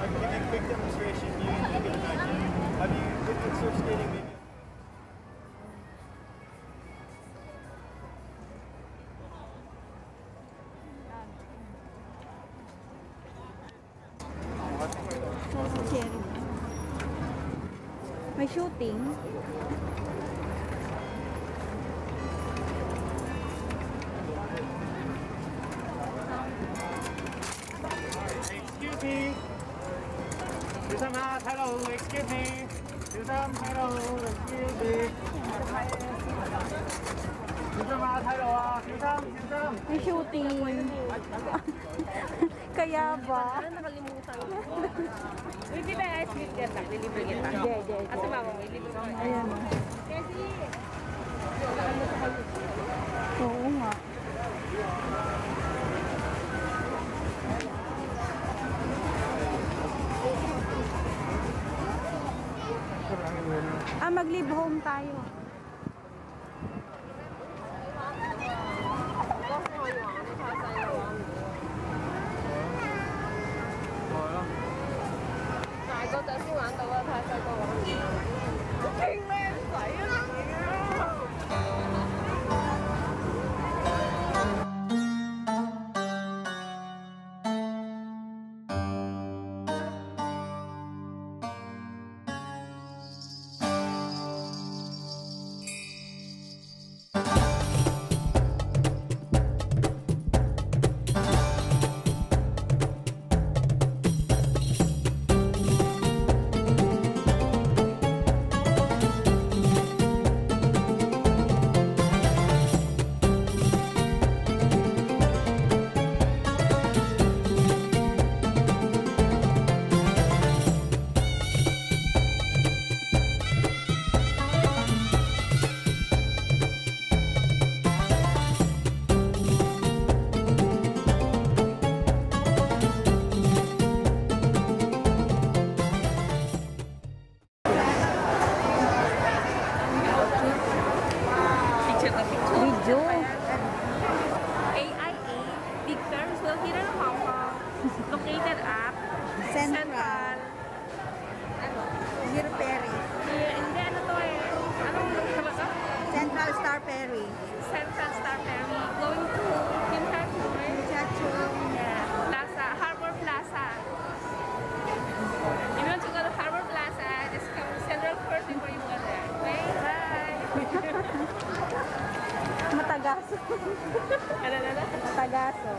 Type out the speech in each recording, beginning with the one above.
give you a quick demonstration. You can imagine. Have you been surf skating maybe? May shooting. Excuse me. Hello, excuse me. Hello, excuse me. May shooting. Kaya ba? Nakalimutan ko. Uy, di ba ice cream kita? Lilibre kita. At sumama mo, ilibre mo. Ayan. Kasi, Oo nga. Mag-leave home tayo. Matagaso. Matagaso.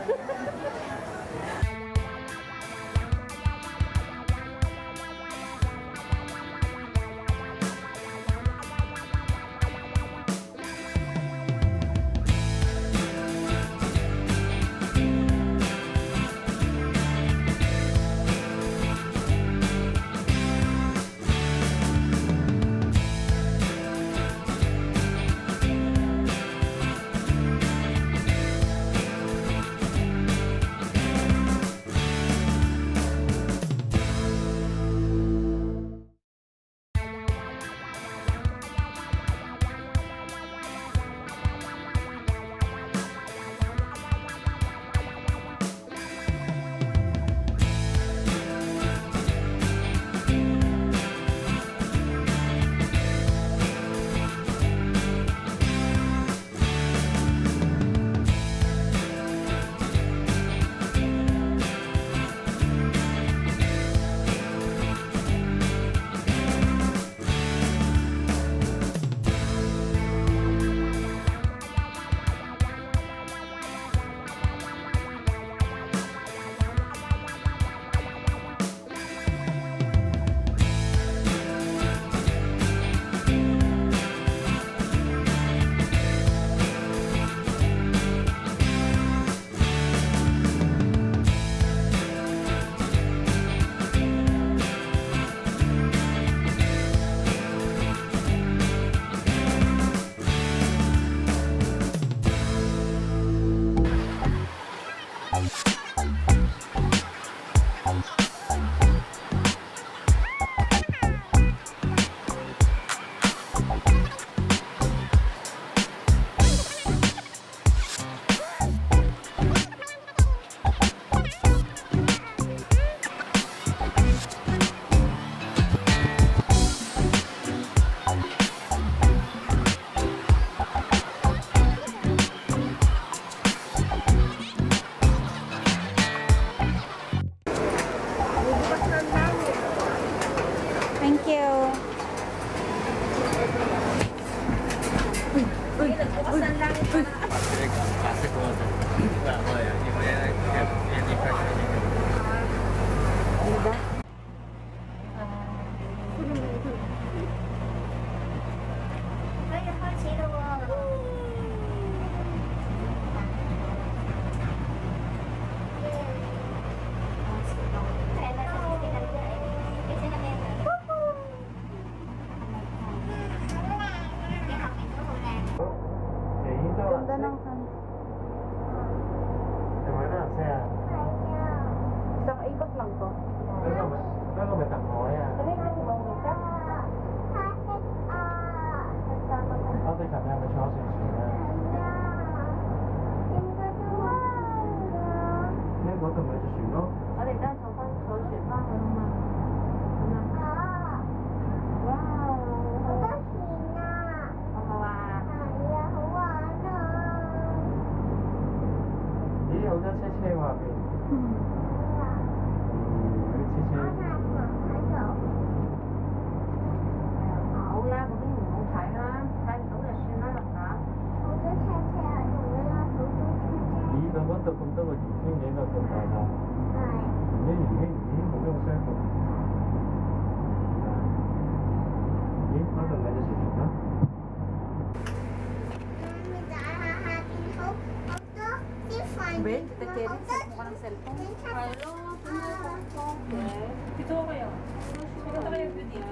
Thank you. Nagbukasan lang. Classic water. Wala ko yan. Hindi ko yan. Hindi fresh na dito. Diba? Ganda ng sunset. Gimana? Saya. Isang ikot lang to. Bago ba tako ya? Ano yung sa sibang kita? Okay, kami ang shopping sila. Nên có tầm mấy cho xíu đó. 我哋而家坐翻坐船翻去啊嘛。哇！好唔好啊？ 咦，好多車車喎邊。嗰啲車車。 好啦，嗰邊唔好睇啦，睇唔到就算啦，得唔得？ 咦，咁嗰度咁多個圓圈嘅，呢個咁大㗎。呢圓圈咦，好多個雙角。咦，嗰度咪隻船船咯。 Ben, kita carry sa mukha ng cellphone. Dito ko kayo. Dito kayo video.